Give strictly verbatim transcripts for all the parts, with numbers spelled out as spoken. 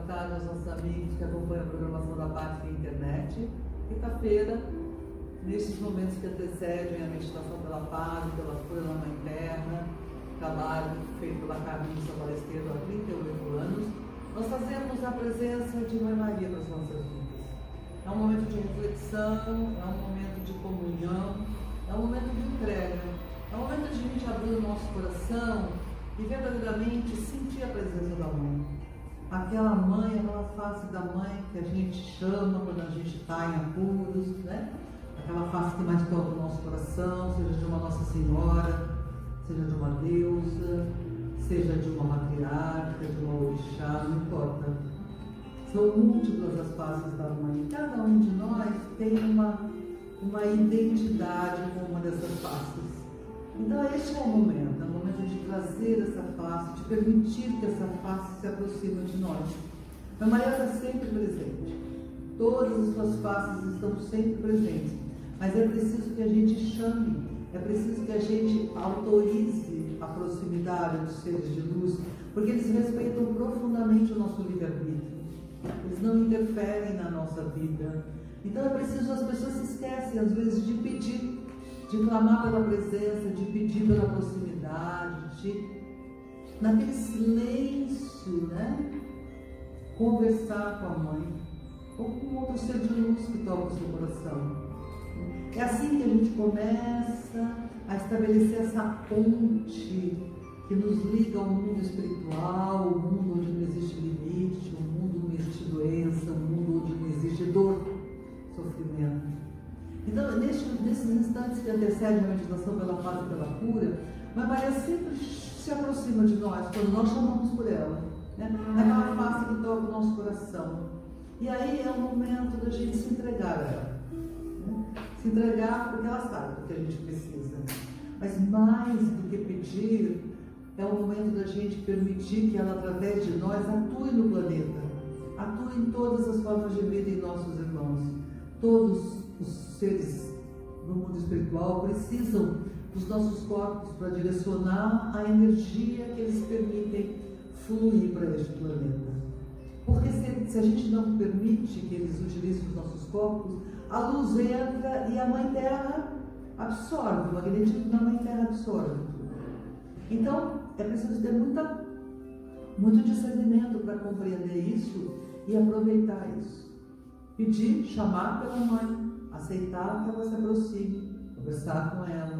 tarde aos nossos amigos que acompanham a programação da Parte da Internet. Quinta-feira, nestes momentos que antecedem a meditação pela paz e pela cura da Mãe Terra, trabalho feito pela Carmen São Balesteiro há trinta e oito anos, nós fazemos a presença de Mãe Maria nas nossas vidas. É um momento de reflexão, é um momento de comunhão, é um momento de entrega, é um momento de a gente abrir o nosso coração e verdadeiramente sentir a presença da Mãe. Aquela mãe, aquela face da mãe que a gente chama quando a gente está em apuros, né? Aquela face que mais toca o nosso coração, seja de uma Nossa Senhora, seja de uma deusa, seja de uma matriarca, de uma orixá, não importa. São múltiplas as faces da mãe. Cada um de nós tem uma, uma identidade com uma dessas faces. Então este é o momento, é o momento de trazer essa face, de permitir que essa face se aproxime de nós. A Maria está sempre presente. Todas as suas faces estão sempre presentes. Mas é preciso que a gente chame, é preciso que a gente autorize a proximidade dos seres de luz, porque eles respeitam profundamente o nosso livre-arbítrio. Eles não interferem na nossa vida. Então é preciso, as pessoas se esquecem às vezes de pedir, de clamar pela presença, de pedir pela proximidade, de, naquele silêncio, né, conversar com a mãe, ou com outro ser de luz que toca o seu coração. É assim que a gente começa a estabelecer essa ponte que nos liga ao mundo espiritual, o mundo onde não existe limite, o mundo onde não existe doença, o mundo onde não existe dor, sofrimento. Então, nesses instantes que antecedem a meditação pela paz e pela cura, Mãe Maria sempre se aproxima de nós, quando nós chamamos por ela, né? Aquela face que toca o nosso coração. E aí é o momento da gente se entregar a ela. Né? Se entregar porque ela sabe o que a gente precisa. Mas mais do que pedir, é o momento da gente permitir que ela, através de nós, atue no planeta. Atue em todas as formas de vida em nossos irmãos. Todos os seres do mundo espiritual precisam dos nossos corpos para direcionar a energia que eles permitem fluir para este planeta. Porque se, se a gente não permite que eles utilizem os nossos corpos, a luz entra e a Mãe Terra absorve, o magnetismo da Mãe Terra absorve tudo. Então, é preciso ter muita, muito discernimento para compreender isso e aproveitar isso. Pedir, chamar pela Mãe, aceitar que ela se aproxime, conversar com ela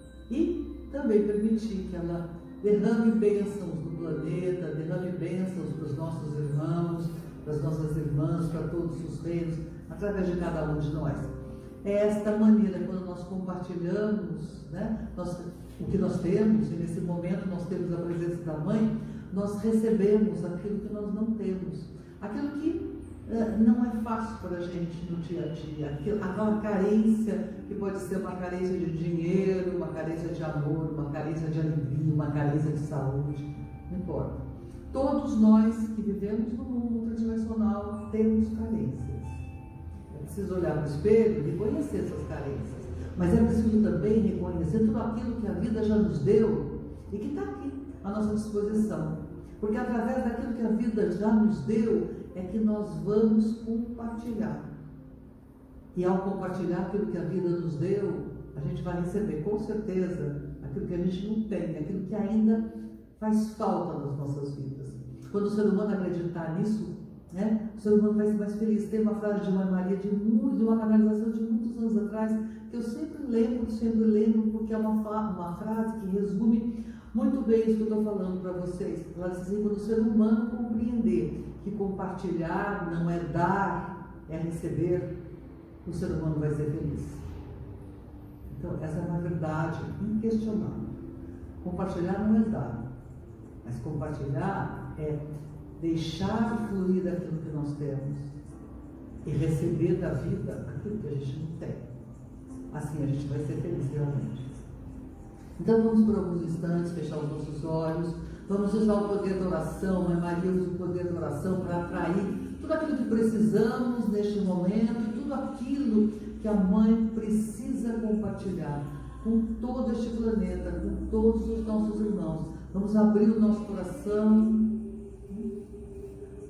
e também permitir que ela derrame bênçãos no planeta, derrame bênçãos para os nossos irmãos, para as nossas irmãs, para todos os reinos, através de cada um de nós. É esta maneira, quando nós compartilhamos, né, nós, o que nós temos, e nesse momento nós temos a presença da Mãe, nós recebemos aquilo que nós não temos, aquilo que não é fácil para a gente no dia a dia, aquela carência que pode ser uma carência de dinheiro, uma carência de amor, uma carência de alegria, uma carência de saúde, não importa. Todos nós que vivemos no mundo multidimensional temos carências. É preciso olhar no espelho e reconhecer essas carências, mas é preciso também reconhecer tudo aquilo que a vida já nos deu e que está aqui à nossa disposição, porque através daquilo que a vida já nos deu é que nós vamos compartilhar. E ao compartilhar aquilo que a vida nos deu, a gente vai receber com certeza aquilo que a gente não tem, aquilo que ainda faz falta nas nossas vidas. Quando o ser humano acreditar nisso, né, o ser humano vai ser mais feliz. Tem uma frase de Mãe Maria, de, muito, de uma canalização de muitos anos atrás, que eu sempre lembro, sempre lembro, porque é uma, uma frase que resume muito bem isso que eu estou falando para vocês. Ela diz assim: quando o ser humano compreender que compartilhar não é dar, é receber, o ser humano vai ser feliz. Então, essa é uma verdade inquestionável. Compartilhar não é dar, mas compartilhar é deixar fluir daquilo que nós temos e receber da vida aquilo que a gente não tem. Assim a gente vai ser feliz realmente. Então vamos por alguns instantes fechar os nossos olhos, vamos usar o poder da oração. Mãe Maria usa o poder da oração para atrair tudo aquilo que precisamos neste momento, tudo aquilo que a Mãe precisa compartilhar com todo este planeta, com todos os nossos irmãos. Vamos abrir o nosso coração,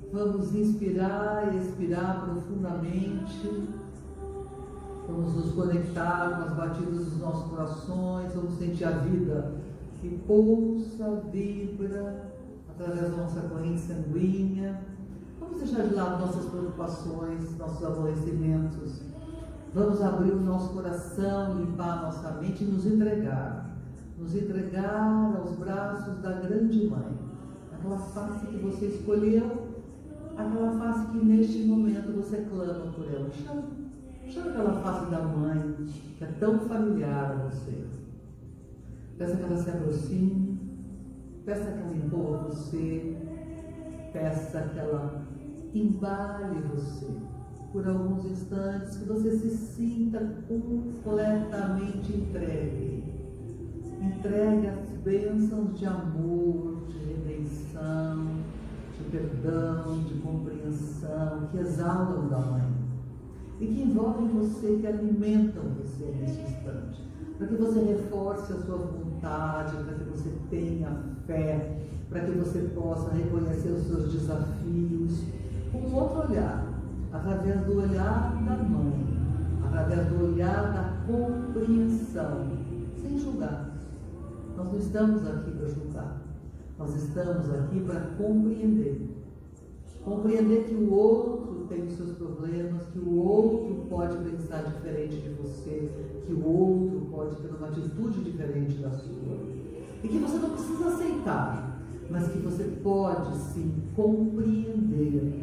Vamos inspirar e expirar profundamente. Vamos nos conectar com as batidas dos nossos corações. Vamos sentir a vida que pulsa, vibra através da nossa corrente sanguínea. Vamos deixar de lado nossas preocupações, nossos aborrecimentos. Vamos abrir o nosso coração, limpar a nossa mente e nos entregar. Nos entregar aos braços da grande mãe. Aquela face que você escolheu, aquela face que neste momento você clama por ela. Chama, chama aquela face da mãe, que é tão familiar a você. Peça que ela se aproxime, peça que ela envolva você, peça que ela embale você por alguns instantes, que você se sinta completamente entregue. Entregue as bênçãos de amor, de redenção, de perdão, de compreensão, que exalam da mãe e que envolvem você, que alimentam você nesse instante, para que você reforce a sua vontade, para que você tenha fé, para que você possa reconhecer os seus desafios com um outro olhar, através do olhar da mãe, através do olhar da compreensão, sem julgar. Nós não estamos aqui para julgar, nós estamos aqui para compreender. Compreender que o outro tem os seus problemas, que o outro pode pensar diferente de você, que o outro pode ter uma atitude diferente da sua. E que você não precisa aceitar, mas que você pode sim compreender,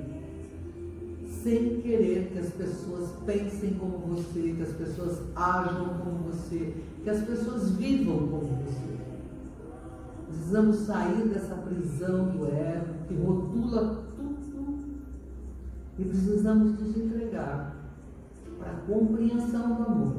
sem querer que as pessoas pensem como você, que as pessoas ajam como você, que as pessoas vivam como você. Precisamos sair dessa prisão do ego que rotula tudo e precisamos nos entregar para a compreensão do amor.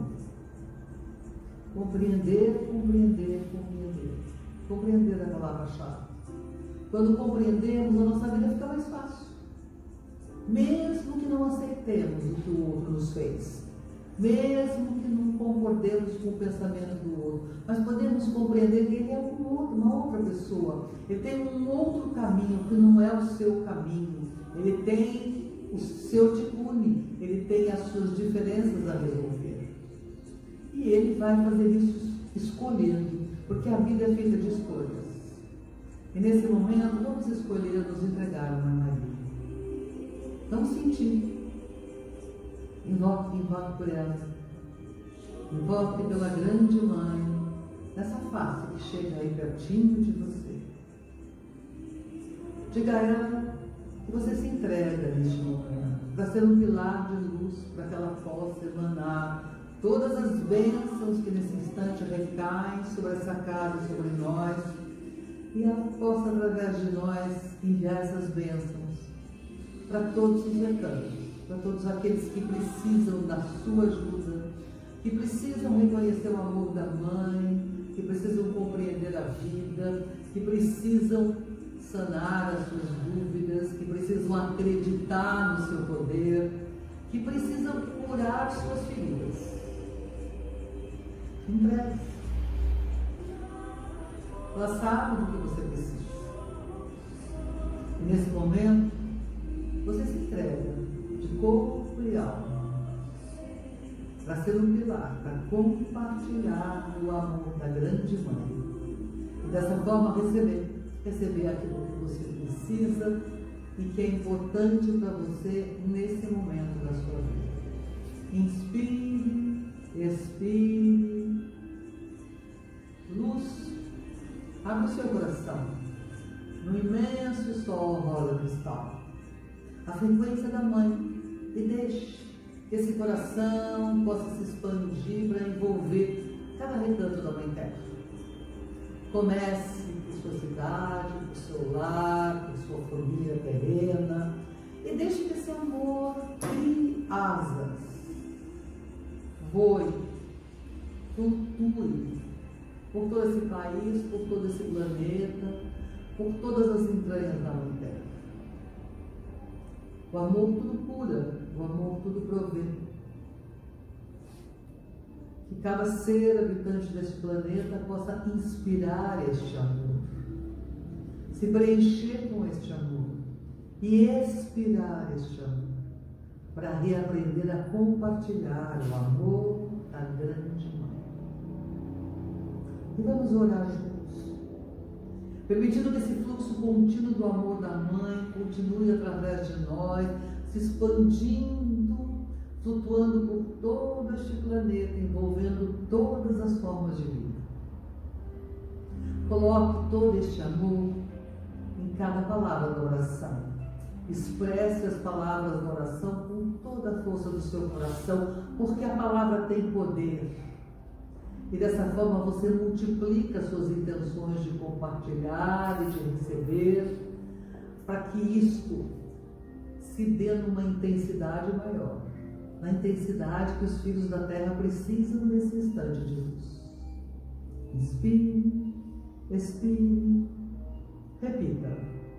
Compreender, compreender, compreender. Compreender a palavra-chave. Quando compreendemos, a nossa vida fica mais fácil. Mesmo que não aceitemos o que o outro nos fez, mesmo que não concordemos com o pensamento do outro, mas podemos compreender que ele é um outro, uma outra pessoa, ele tem um outro caminho que não é o seu caminho, ele tem o seu ticune, ele tem as suas diferenças a resolver. E ele vai fazer isso escolhendo, porque a vida é feita de escolhas. E nesse momento, vamos escolher nos entregar a Mãe Maria. Vamos sentir. Invoque, invoque por ela. Invoque pela grande mãe, nessa face que chega aí pertinho de você. Diga a ela que você se entrega neste momento, para ser um pilar de luz, para que ela possa emanar todas as bênçãos que nesse instante recaem sobre essa casa, sobre nós, e ela possa, através de nós, enviar essas bênçãos para todos os recantos, para todos aqueles que precisam da sua ajuda, que precisam reconhecer o amor da mãe, que precisam compreender a vida, que precisam sanar as suas dúvidas, que precisam acreditar no seu poder, que precisam curar suas feridas. Entregue. Ela sabe do que você precisa. E nesse momento, você se entrega de corpo e alma para ser um pilar, para compartilhar o amor da grande mãe. E dessa forma receber, receber aquilo que você precisa e que é importante para você nesse momento da sua vida. Inspire, expire, luz, abre o seu coração. No imenso sol rola cristal, a frequência da mãe, e deixe que esse coração possa se expandir para envolver cada recanto da mãe terra. Comece por sua cidade, por seu lar, por sua família terrena, e deixe que esse amor crie asas, voe, fluture por todo esse país, por todo esse planeta, por todas as entranhas da mãe terra. O amor tudo cura, o amor tudo provê. Que cada ser habitante deste planeta possa inspirar este amor, se preencher com este amor e expirar este amor, para reaprender a compartilhar o amor da grande Mãe. E vamos orar juntos, permitindo que esse fluxo contínuo do amor da Mãe continue através de nós, se expandindo, flutuando por todo este planeta, envolvendo todas as formas de vida. Coloque todo este amor em cada palavra da oração. Expresse as palavras da oração com toda a força do seu coração, porque a palavra tem poder. E dessa forma você multiplica suas intenções de compartilhar e de receber, para que isto se dê numa intensidade maior, na intensidade que os filhos da Terra precisam nesse instante de luz. Inspire, expire, repita.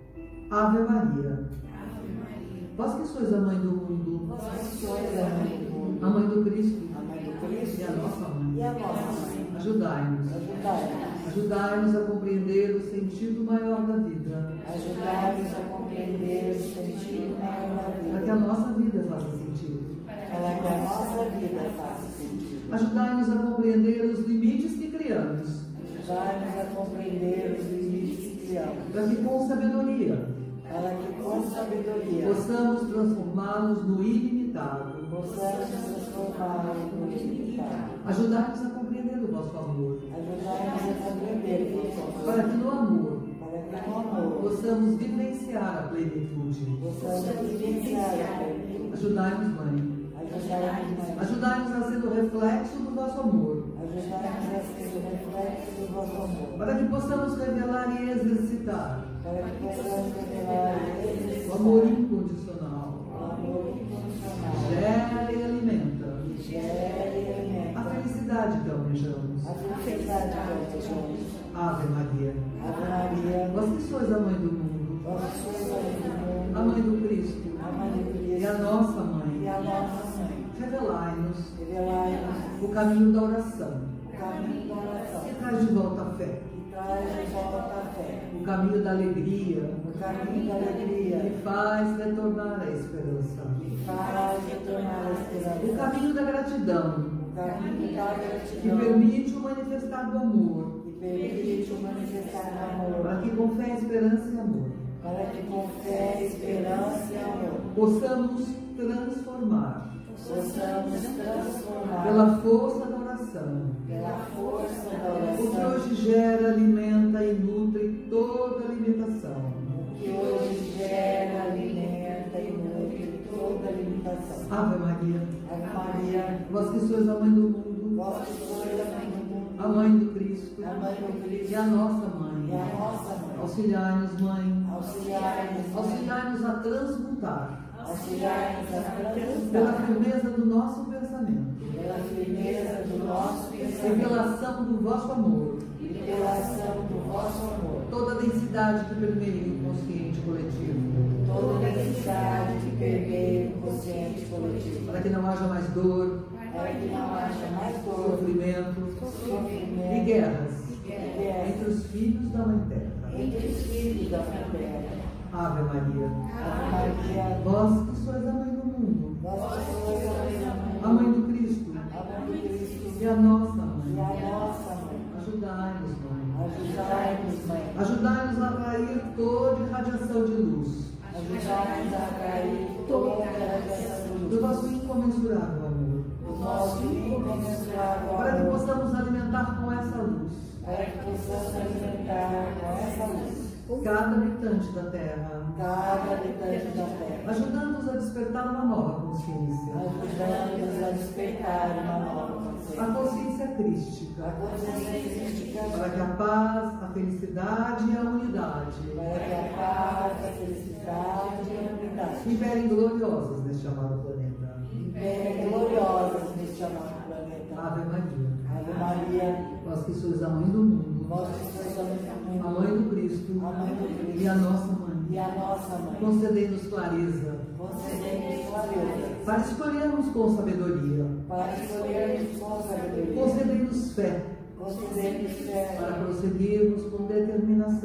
Ave Maria. Ave Maria. Vós que sois a Mãe do mundo, Vós que sois a Mãe do mundo, a Mãe do Cristo, a Mãe do Cristo e a nossa Mãe, e a nossa Mãe, ajudai-nos, ajudai-nos, ajudai-nos a compreender o sentido maior da vida, ajudai-nos a compreender o sentido maior da vida, para que a nossa vida faça sentido. para que a nossa vida faça sentido. Ajudai-nos a compreender os limites que criamos, Ajudai-nos a compreender os limites que criamos, para que com sabedoria para que com sabedoria possamos transformá-los no ilimitado. possamos transformá-los no ilimitado. Ajudai-nos a compreender o vosso amor, Ajudai-nos a compreender o vosso amor, para que no amor para que no amor possamos vivenciar a plenitude. possamos vivenciar a plenitude. Ajudai-nos, Mãe. Ajudai-nos, Mãe. Ajudai-nos a ser o reflexo do vosso amor, Ajudai-nos a ser o reflexo do vosso amor, para que possamos revelar e exercitar para que possamos revelar o amor incondicional. o amor incondicional, Gera e alimenta que gera e a alimenta felicidade que almejamos. a felicidade que desejamos. Ave Maria. Ave Maria, Vós que sois a Mãe do mundo, vós sois a Mãe do mundo, a Mãe do Cristo a Mãe do Cristo e a nossa e Mãe, a nossa Mãe. revelai-nos Revelai-nos o caminho da oração, o caminho da oração, que traz de volta a fé, que traz de volta a fé, o caminho da alegria, o caminho da alegria, que faz retornar a esperança, que faz retornar a o esperança, caminho da gratidão, o caminho da que gratidão, permite o manifestar do amor, que permite o manifestar do amor, para que com fé, esperança e amor para que com fé, esperança e amor possamos transformar possamos transformar pela força da oração pela força da o que oração hoje gera, alimenta e nutre toda a limitação. o que hoje gera, alimenta e nutre toda a limitação. Ave Maria, Ave Maria, vós que sois a Mãe do mundo, vós que sois a Mãe do mundo, a Mãe do Cristo a Mãe do Cristo e a nossa e Mãe, a nossa Mãe, auxiliai-nos, Mãe, auxiliai-nos, auxiliai-nos a transmutar auxiliai-nos a pela transmutar firmeza do nosso pensamento pela firmeza do nosso e pensamento pela ação do vosso amor e pela ação do vosso amor, toda a densidade que permeia o consciente coletivo, toda a necessidade que permeia o consciente coletivo, para que não haja mais dor, para que não haja mais dor, sofrimento sofrimento e guerras e guerra entre os filhos da Mãe Terra. entre os filhos da Mãe Terra. Ave Maria, Ave Maria, vós que sois a Mãe do mundo, vós que sois a Mãe do a mundo, Mãe do Cristo a Mãe do Cristo e a nossa e Mãe, a nossa Mãe, ajudai-nos, Mãe. ajudai-nos, Mãe, Ajudai-nos a atrair toda irradiação de luz ajudai-nos a atrair toda a radiação do do vosso incomensurável amor, do nosso incomensurável para que amor, possamos alimentar com essa luz para que possamos alimentar com essa luz cada habitante da Terra, cada habitante da Terra, ajudando-nos a despertar uma nova consciência, ajudando-nos a despertar uma nova a consciência, consciência a crística, consciência crística, para que a paz, a felicidade e a unidade para que a paz, a felicidade e a unidade imperem gloriosas neste amado planeta. imperem gloriosas neste amado planeta. Ave Maria, Ave Maria, vós que sois a Mãe do mundo, vós que sois a Mãe do a mundo, Mãe do Cristo a Mãe do Cristo e a nossa Mãe, e a nossa Mãe, concedei-nos clareza concedei-nos clareza para escolhermos com sabedoria, para escolhermos com sabedoria, concedei-nos fé concedei-nos fé para prosseguirmos com determinação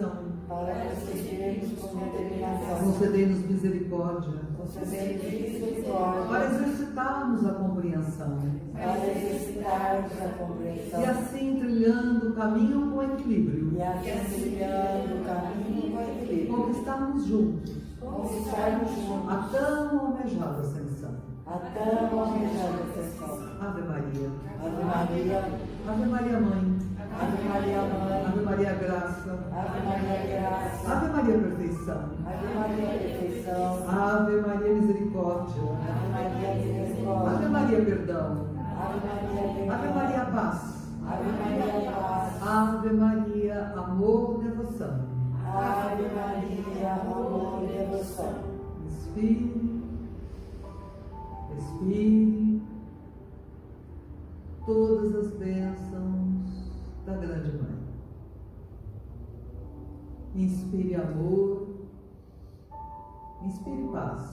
para procedermos com determinação, concedei-nos misericórdia, concedei-nos misericórdia, para exercitarmos a compreensão, para exercitarmos a compreensão, e assim trilhando o caminho com equilíbrio, e assim trilhando o caminho com equilíbrio, conquistarmos juntos conquistarmos juntos a tão almejada ascensão. a tão almejada ascensão. Ave Maria, Ave Maria, Ave Maria Mãe, Ave Maria Mãe, Ave Maria Graça, Ave Maria Graça, Ave Maria Perfeição, Ave Maria Perfeição, Ave Maria Misericórdia, Ave Maria Misericórdia, Ave Maria Perdão, Ave Maria Perdão, Ave Maria Paz, Ave Maria Paz, Ave Maria Amor e Devoção. Ave Maria Amor e Devoção. Inspire, expire todas as bênçãos da Grande Mãe. Inspire amor, inspire paz,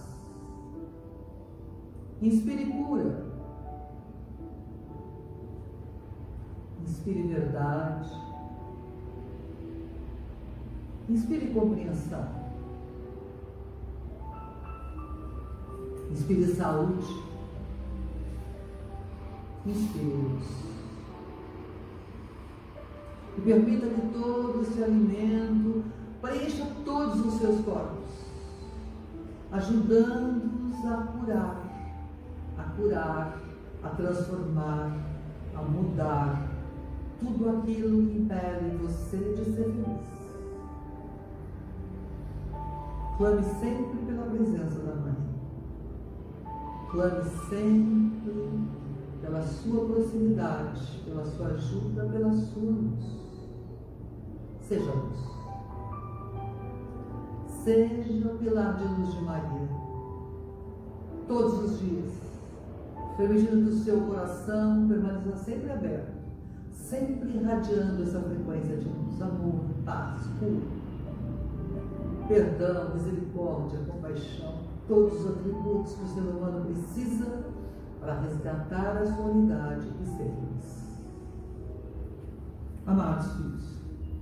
inspire cura, inspire verdade, inspire compreensão, inspire saúde, inspire-os. E permita que todo esse alimento preencha todos os seus corpos, ajudando-os a curar, a curar, a transformar, a mudar tudo aquilo que impede você de ser feliz. Clame sempre pela presença da Mãe. Clame sempre pela sua proximidade, pela sua ajuda, pela sua luz. Seja luz. Seja o pilar de luz de Maria. Todos os dias, permitindo que o seu coração permaneça sempre aberto, sempre irradiando essa frequência de luz, amor, paz, cura, perdão, misericórdia, compaixão, todos os atributos que o ser humano precisa para resgatar a sua unidade e ser feliz. Amados filhos,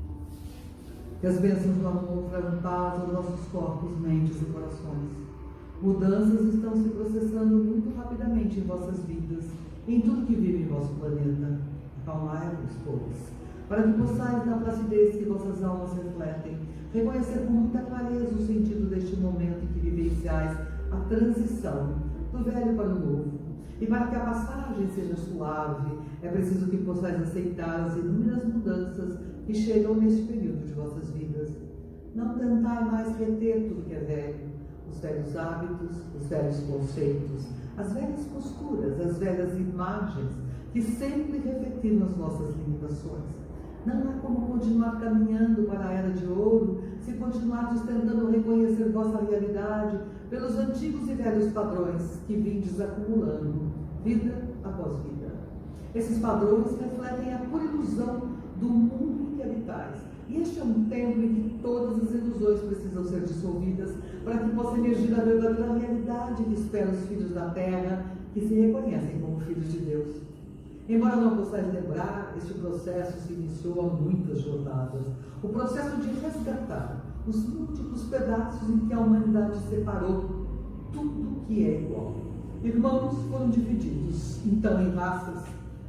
que as bênçãos do amor tragam paz aos nossos corpos, mentes e corações. Mudanças estão se processando muito rapidamente em vossas vidas, em tudo que vive em vosso planeta. Acalmai-vos, pois, para que possais, na placidez que vossas almas refletem, reconhecer com muita clareza o sentido deste momento em que vivenciais a transição do velho para o novo. E para que a passagem seja suave, é preciso que possais aceitar as inúmeras mudanças que chegam neste período de vossas vidas. Não tentai mais reter tudo que é velho, os velhos hábitos, os velhos conceitos, as velhas posturas, as velhas imagens que sempre refletiram as nossas limitações. Não há como continuar caminhando para a Era de Ouro se continuardes tentando reconhecer vossa realidade pelos antigos e velhos padrões que vindes acumulando, vida após vida. Esses padrões refletem a pura ilusão do mundo em que habitais. E este é um tempo em que todas as ilusões precisam ser dissolvidas para que possa emergir a verdadeira realidade que espera os filhos da terra, que se reconhecem como filhos de Deus. Embora não possais lembrar, este processo se iniciou há muitas jornadas. O processo de resgatar os múltiplos pedaços em que a humanidade separou tudo que é igual. Irmãos foram divididos, então, em raças,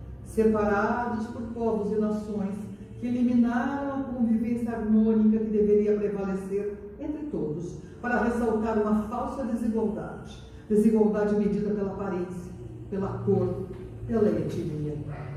separados por povos e nações que eliminaram a convivência harmônica que deveria prevalecer entre todos, para ressaltar uma falsa desigualdade. Desigualdade medida pela aparência, pela cor, pela etnia.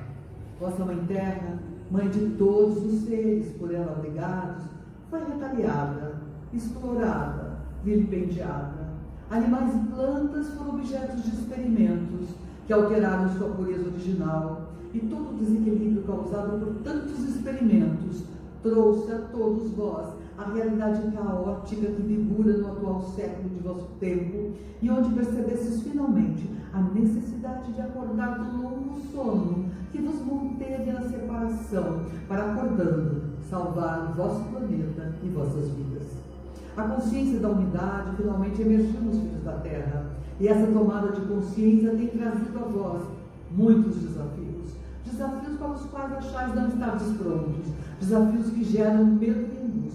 Vossa Mãe Terra, Mãe de todos os seres por ela abrigados, foi retaliada, explorada, vilipendiada. Animais e plantas foram objetos de experimentos que alteraram sua pureza original, e todo o desequilíbrio causado por tantos experimentos trouxe a todos vós a realidade caótica que vigora no atual século de vosso tempo, e onde percebestes finalmente a necessidade de acordar do longo sono que vos manteve na separação, para, acordando, salvar o vosso planeta e vossas vidas. A consciência da unidade finalmente emergiu nos filhos da Terra, e essa tomada de consciência tem trazido a vós muitos desafios. Desafios para os quais achais não estardes prontos, desafios que geram medo e angústia,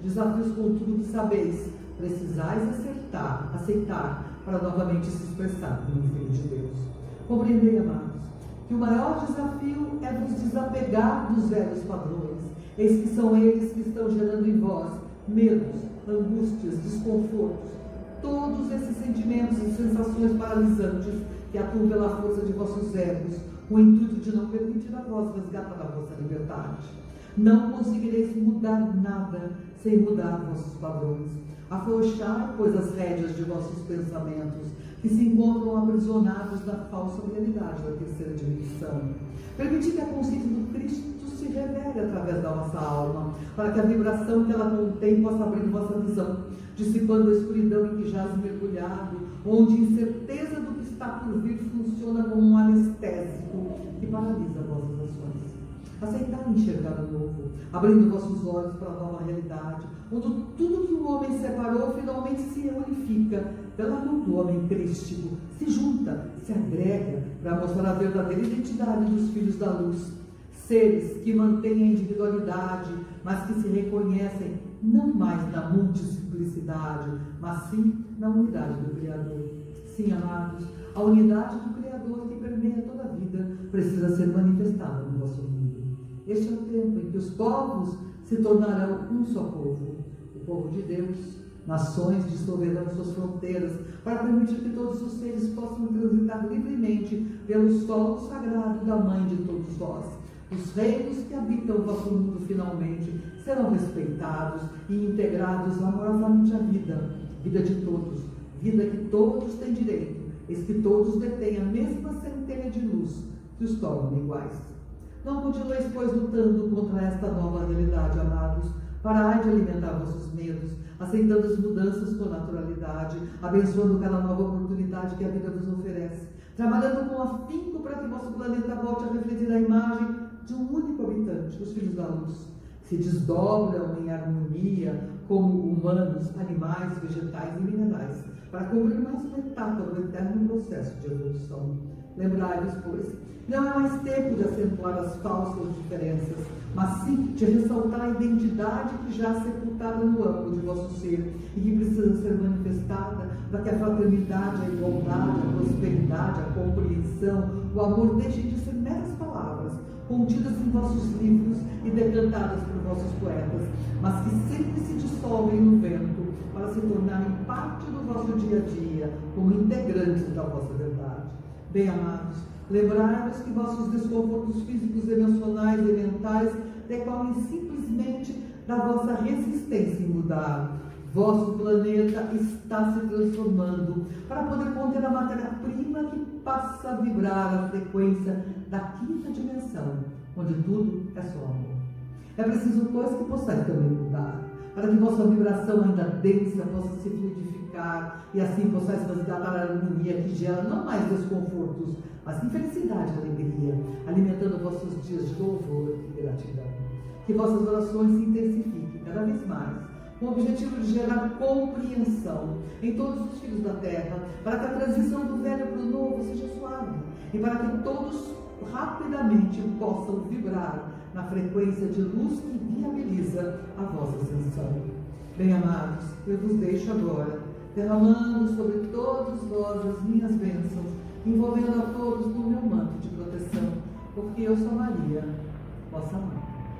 desafios com tudo que sabeis, precisais acertar, aceitar, para novamente se expressar como Filho de Deus. Compreendei, amados, que o maior desafio é vos desapegar dos velhos padrões, eis que são eles que estão gerando em vós medos, angústias, desconfortos, todos esses sentimentos e sensações paralisantes que atuam pela força de vossos egos, com o intuito de não permitir a vós resgatar a vossa liberdade. Não conseguireis mudar nada sem mudar vossos padrões. Afrouxai, pois, as rédeas de vossos pensamentos, que se encontram aprisionados na falsa realidade da terceira dimensão. Permitir que a consciência do Cristo se revele através da nossa alma, para que a vibração que ela contém possa abrir vossa visão, dissipando a escuridão em que jaz mergulhado, onde a incerteza do que está por vir funciona como um anestésico que paralisa vossas ações. Aceitar enxergar o novo, abrindo vossos olhos para a nova realidade, onde tudo que o homem separou finalmente se unifica pela mão do homem crístico, se junta, se agrega para mostrar a verdadeira identidade dos filhos da luz. Seres que mantêm a individualidade, mas que se reconhecem não mais na multiplicidade, mas sim na unidade do Criador. Sim, amados, a unidade do Criador que permeia toda a vida precisa ser manifestada no vosso mundo. Este é o tempo em que os povos se tornarão um só povo, o povo de Deus. Nações dissolverão suas fronteiras para permitir que todos os seres possam transitar livremente pelo solo sagrado da Mãe de todos vós. Os reinos que habitam o vosso mundo finalmente serão respeitados e integrados amorosamente à vida, vida de todos, vida que todos têm direito, eis que todos detêm a mesma centelha de luz que os tornam iguais. Não continueis, pois, lutando contra esta nova realidade, amados. Parai de alimentar vossos medos, aceitando as mudanças com naturalidade, abençoando cada nova oportunidade que a vida vos oferece, trabalhando com afinco para que vosso planeta volte a refletir a imagem de um único habitante, os filhos da luz, que se desdobram em harmonia como humanos, animais, vegetais e minerais, para cumprir mais uma etapa do eterno processo de evolução. Lembrai-vos, pois, não é mais tempo de acentuar as falsas diferenças, mas sim de ressaltar a identidade que já sepultada no âmago de vosso ser e que precisa ser manifestada para que a fraternidade, a igualdade, a prosperidade, a compreensão, o amor deixem de ser meras palavras, contidas em vossos livros e decantadas por vossos poetas, mas que sempre se dissolvem no vento para se tornarem parte do vosso dia a dia, como integrantes da vossa verdade. Bem, amados, lembrai-vos que vossos desconfortos físicos, emocionais e mentais decorrem simplesmente da vossa resistência em mudar. Vosso planeta está se transformando para poder conter a matéria-prima que passa a vibrar a frequência da quinta dimensão, onde tudo é só amor. É preciso, pois, que possais também mudar, para que vossa vibração ainda densa possa se fluidificar e assim possais resgatar a harmonia que gera não mais desconfortos, mas sim felicidade e alegria, alimentando vossos dias de louvor e gratidão. Que vossas orações se intensifiquem cada vez mais, com o objetivo de gerar compreensão em todos os filhos da Terra, para que a transição do velho para o novo seja suave e para que todos rapidamente possam vibrar na frequência de luz que viabiliza a vossa ascensão. Bem, amados, eu vos deixo agora, derramando sobre todos vós as minhas bênçãos, envolvendo a todos no meu manto de proteção, porque eu sou Maria, vossa mãe.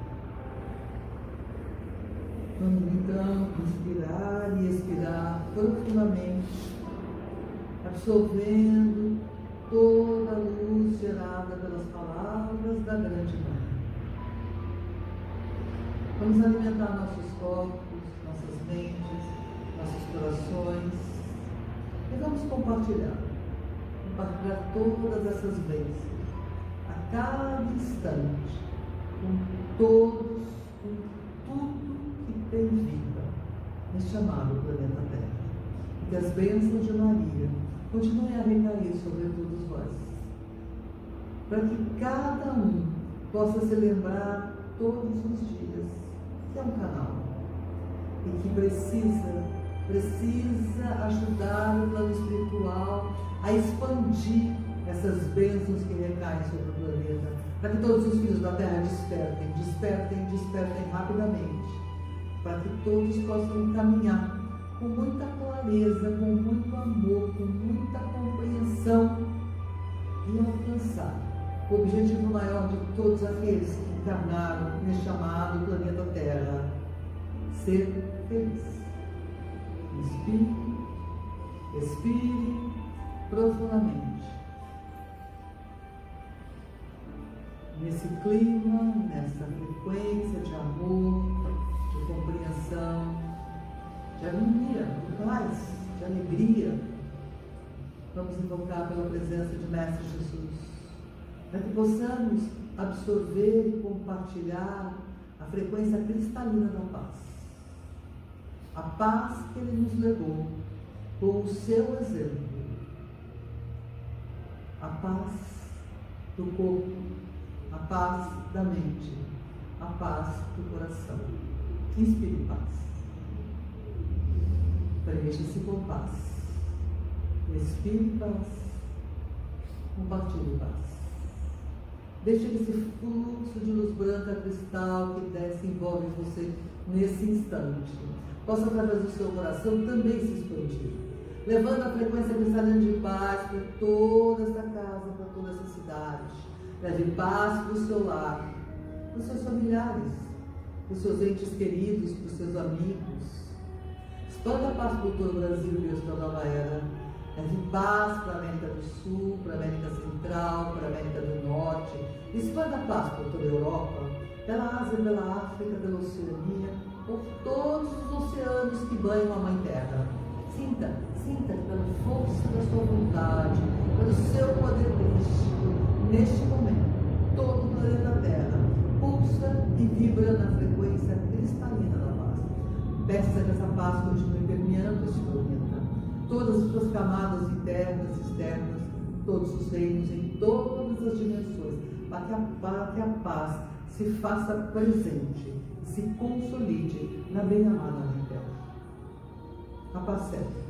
Vamos então inspirar e expirar profundamente, absorvendo toda a luz gerada pelas palavras da grande mãe. Vamos alimentar nossos corpos, nossas mentes, nossos corações e vamos compartilhar, compartilhar todas essas bênçãos a cada instante, com todos, com tudo que tem vida neste amado planeta Terra. E que as bênçãos de Maria continuem a recair sobre todos vós, para que cada um possa se lembrar todos os dias que é um canal e que precisa, precisa ajudar o plano espiritual a expandir essas bênçãos que recaem sobre o planeta, para que todos os filhos da Terra despertem, despertem, despertem rapidamente para que todos possam caminhar com muita clareza, com muito amor, com muita compreensão e alcançar o objetivo maior de todos aqueles que encarnaram neste chamado planeta Terra: ser feliz. Inspire, expire profundamente. Nesse clima, nessa frequência de amor, de compreensão, de harmonia, de paz, de alegria, vamos invocar pela presença de Mestre Jesus, para que possamos absorver e compartilhar a frequência cristalina da paz. A paz que Ele nos legou com o seu exemplo. A paz do corpo, a paz da mente, a paz do coração. Inspire paz. Preencha-se com paz. Expire paz. Compartilhe paz. Deixe esse fluxo de luz branca cristal que desce e envolve você nesse instante possa, através do seu coração, também se expandir, levando a frequência cristalina de paz para toda essa casa, para toda essa cidade. Leve paz para o seu lar, para os seus familiares, para os seus entes queridos, para os seus amigos. Expanda a paz por todo o Brasil e esta nova era. Leve paz para a América do Sul, para a América Central, para a América do Norte. Expanda a paz por toda a Europa, pela Ásia, pela África, pela Oceania, por todos os oceanos que banham a Mãe Terra. Sinta, sinta pela força da sua vontade, pelo seu poder místico, neste momento, todo o planeta Terra pulsa e vibra na frequência cristalina da paz. Peça que essa paz continue permeando este planeta, todas as suas camadas internas e externas, todos os reinos, em todas as dimensões, para que a, para que a paz se faça presente, se consolide na bem-amada Mãe Terra. A paz certa,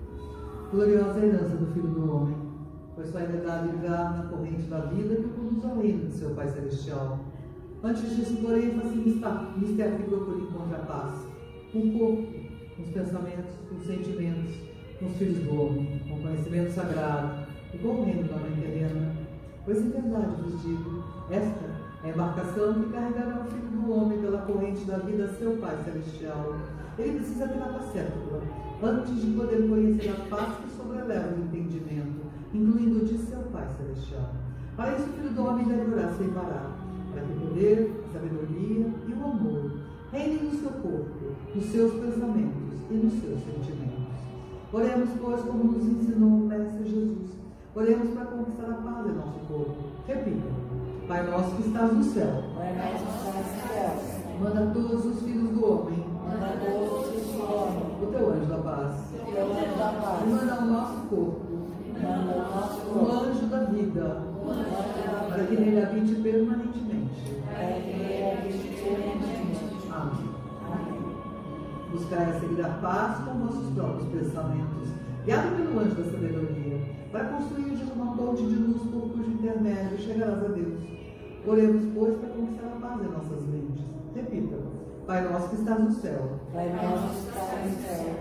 gloriosa herança do Filho do Homem, pois sua heredade ligar na corrente da vida que o conduz ao reino de seu Pai Celestial. Antes disso, porém, faça mistério que procure encontrar a paz, com o corpo, com os pensamentos, com os sentimentos, com os filhos do homem, com o conhecimento sagrado e com o reino da Mãe Terrena. Pois em verdade vos digo, esta é a embarcação que carregará o Filho do Homem pela corrente da vida a seu Pai Celestial. Ele precisa ter a paz certa, antes de poder conhecer a paz que sobreleva o entendimento, incluindo o de seu Pai Celestial. Para isso, o Filho do Homem deve orar sem parar, para que o poder, a sabedoria e o amor reinem no seu corpo, nos seus pensamentos e nos seus sentimentos. Oremos, pois, como nos ensinou o Mestre Jesus. Oremos para conquistar a paz em nosso corpo. Repita: Pai nosso que estás no céu, Pai nosso que estás no céu, manda todos os filhos do homem, manda todos os filhos do homem, o teu anjo da paz, o teu anjo da paz, e manda ao nosso corpo manda o nosso o corpo, anjo da vida, o anjo da para que nele habite permanentemente. para que ele habite permanentemente. Amém. Amém. Buscai a seguir a paz com vossos próprios pensamentos, guiado pelo anjo da sabedoria, para construir uma ponte de luz por cujo intermédio chegarás a Deus. Oremos, pois, para conquistar a paz em nossas mentes. Repita: Pai nosso que estás no céu, Pai nosso que estás no céu,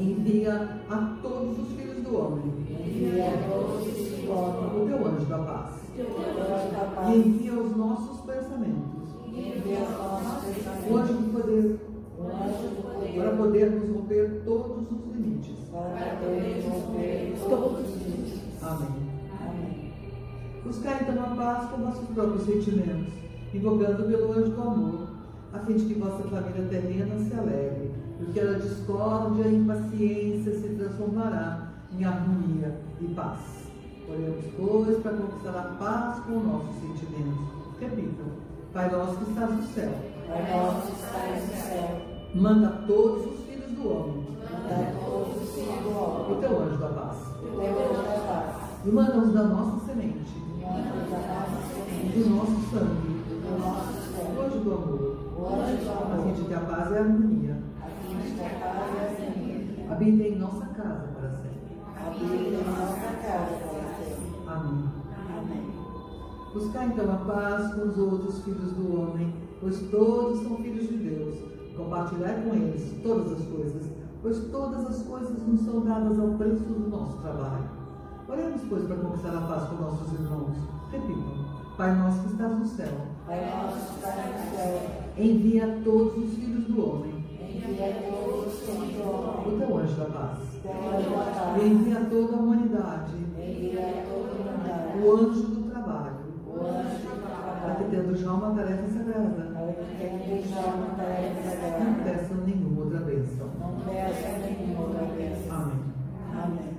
envia a todos os filhos do homem envia a todos os filhos do homem o teu anjo da paz, o teu anjo da e paz, envia os nossos pensamentos envia os nossos o pensamentos, anjo do poder, o anjo do para poder, podermos romper todos os limites. para poder romper todos os limites. Amém. Amém. Buscai então a paz com vossos próprios sentimentos, invocando pelo anjo do amor, a fim de que vossa família terrena se alegre, porque a discórdia e impaciência se transformará em harmonia e paz. Oremos, pois, para conquistar a paz com nossos sentimentos. Repita: Pai nosso que estás no céu, Pai nosso que estás no céu, manda a todos os filhos do homem manda a todos os filhos do homem o teu anjo da paz, o teu anjo da paz, e manda-os da nossa semente, manda da nossa e semente, do nosso sangue, do nosso o sangue, anjo do amor, o anjo do a amor, fim de que a paz e a harmonia a fim de que a paz e a harmonia habitem em nossa casa para sempre. habitem em nossa casa para sempre. Amém. Amém. Buscar então a paz com os outros filhos do homem, pois todos são filhos de Deus. compartilhar com eles todas as coisas, pois todas as coisas nos são dadas ao preço do nosso trabalho. Oremos, pois, para conquistar a paz com nossos irmãos. Repitam: Pai nosso que estás no céu, Pai nosso que estás no céu, envia a todos os filhos do homem envia a todos os filhos do homem o teu anjo da paz. teu anjo da paz, E envia a toda a humanidade envia a toda a humanidade o anjo do trabalho, o anjo do para que, trabalho, tendo já uma tarefa sagrada, para que tenha já uma tarefa não sagrada, peçam nenhuma outra bênção. não peça nenhuma outra bênção. Amém. Amém.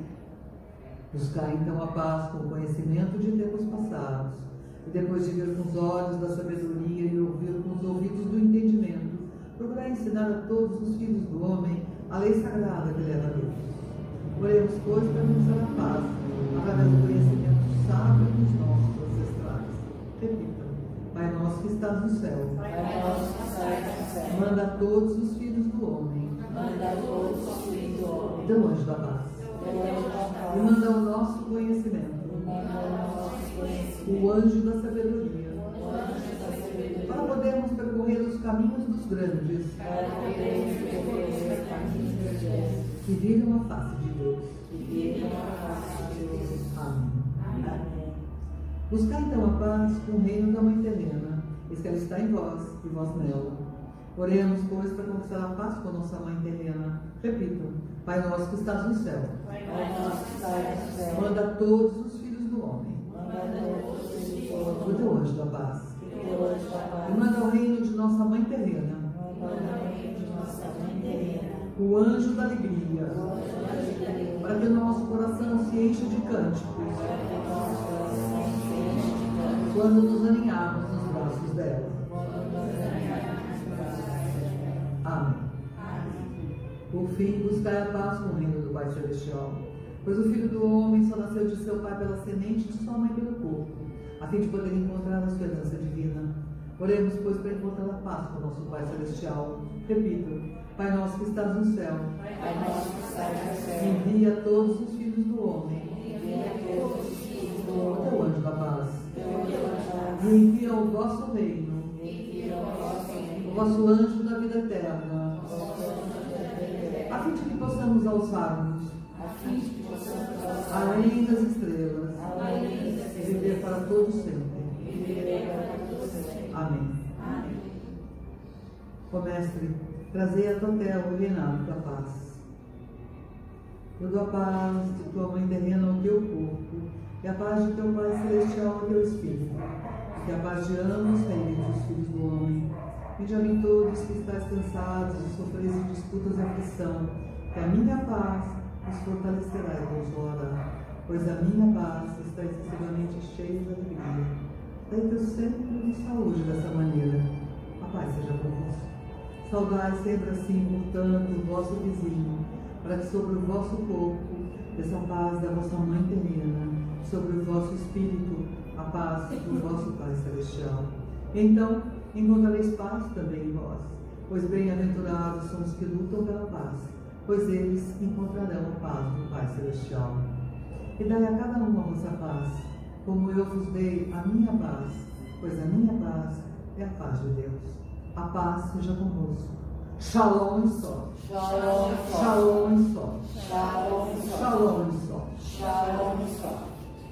Buscar então a paz com o conhecimento de tempos passados, e depois de ver com os olhos da sabedoria e ouvir com os ouvidos do entendimento, procurar ensinar a todos os filhos do homem a lei sagrada que leva a Deus. Oremos, pois, para conquistar a paz, através do conhecimento sábio dos nossos ancestrais. Repitam: Pai nosso que estás no céu, Pai nosso que estás no céu, manda a todos os filhos do homem manda a todos os filhos do homem o teu anjo da paz, teu anjo da e paz, manda o nosso conhecimento, manda o nosso conhecimento, o anjo da sabedoria, o anjo da sabedoria, para podermos percorrer os caminhos dos grandes para podermos percorrer os caminhos de Deus que vivem a face de Deus. e viver a face de Deus. Amém. Amém. Buscar então a paz com o reino da Mãe Terrena, eis que ela está em vós e vós nela. Oremos, pois, para conquistar a paz com a nossa Mãe Terrena. Repitam: Pai nosso que estás no céu, Pai nosso que estás no céu, manda a todos os filhos do homem manda a todos os filhos do o homem teu anjo da paz, o teu anjo da e paz, manda ao reino de nossa Mãe Terrena manda o reino de nossa Mãe terrena, o anjo da alegria, o anjo da alegria, para que o nosso coração se encha de cânticos para que o nosso coração se enche de canto, quando nos aninharmos nos braços dela. quando nos ganharmos os braços dela. Amém. Amém. Por fim, buscai a paz com o reino do Pai Celestial, pois o Filho do Homem só nasceu de seu Pai pela semente de sua mãe pelo corpo, a fim de poder encontrar a sua herança divina. Oremos, pois, para encontrar a paz com o nosso Pai Celestial. Repito: Pai nosso que estás no céu, Pai nosso que estás no céu, envia a todos os filhos do homem envia a todos os filhos do o homem teu anjo da paz, teu anjo da paz, e envia o vosso reino envia o vosso o reino, vosso anjo da vida eterna, o vosso anjo da vida, a fim de que possamos alçar-nos a fim de que possamos alçar além das estrelas além das e viver para todos sempre. e viver para todos sempre. Amém. Amém. Ó Mestre, trazei a tua terra o reinado da paz. Eu dou a paz de tua Mãe terrena ao teu corpo, e a paz de teu Pai celestial ao teu espírito, e que a paz de ambos reine dos filhos do homem. Vinde a mim todos que estáis cansados de sofrer de disputas e aflição, que a minha paz os fortalecerá e consolará, pois a minha paz está excessivamente cheia de alegria. Dai-te sempre de saúde dessa maneira. A paz seja convosco. Saudai sempre assim, portanto, o vosso vizinho, para que sobre o vosso corpo, essa paz da vossa Mãe terrena, sobre o vosso espírito, a paz do vosso Pai celestial. Então, encontrareis paz também em vós, pois bem-aventurados são os que lutam pela paz, pois eles encontrarão a paz do Pai celestial. E dai a cada um a vossa paz, como eu vos dei a minha paz, pois a minha paz é a paz de Deus. A paz seja convosco. Shalom e só. Shalom só. Shalom e só. Shalom só. Shalom e só. Shalom só.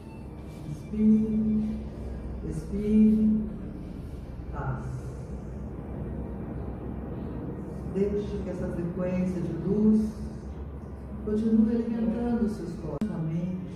Espírito, Espírito, paz. Deixe que essa frequência de luz continue alimentando os seus corpos, sua mente,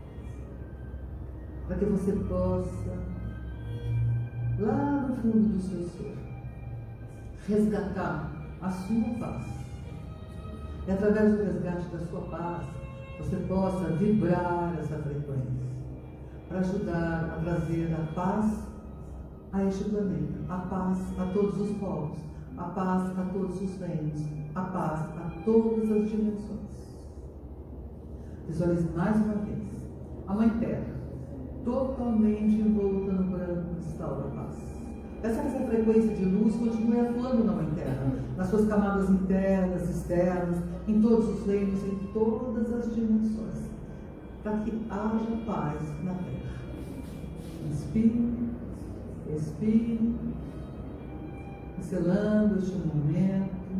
para que você possa, lá no fundo do seu ser, resgatar a sua paz. E através do resgate da sua paz, você possa vibrar essa frequência, para ajudar a trazer a paz a este planeta, a paz a todos os povos, a paz a todos os reinos, a paz a todas as dimensões. Visualize mais uma vez a Mãe Terra, totalmente envolta no branco cristal da paz. Peça que essa frequência de luz continue atuando na Mãe Terra, nas suas camadas internas, externas, em todos os reinos, em todas as dimensões, para que haja paz na Terra. Inspire, expire, selando este momento,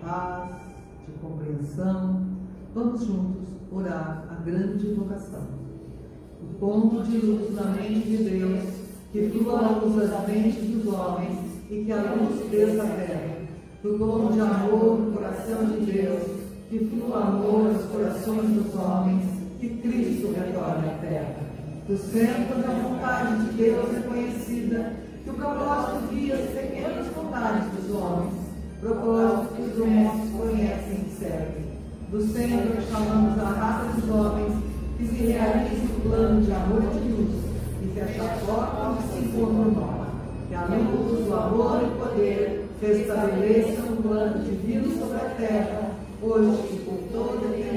paz, de compreensão, vamos juntos orar a grande vocação. O ponto de luz na mente de Deus, que flua a luz das mentes dos homens e que a luz desça a terra. Do ponto de amor no coração de Deus, que flua amor nos corações dos homens, que Cristo retorne à terra. Do centro da vontade de Deus reconhecida, que o propósito guia as pequenas vontades dos homens, propósito que os homens conhecem e servem. Do centro que chamamos a raça dos homens, que se realize o plano de amor de luz e que a chacota onde se encontra o nó, que a luz do amor e poder restabeleça um plano divino sobre a terra, hoje e por toda a eternidade.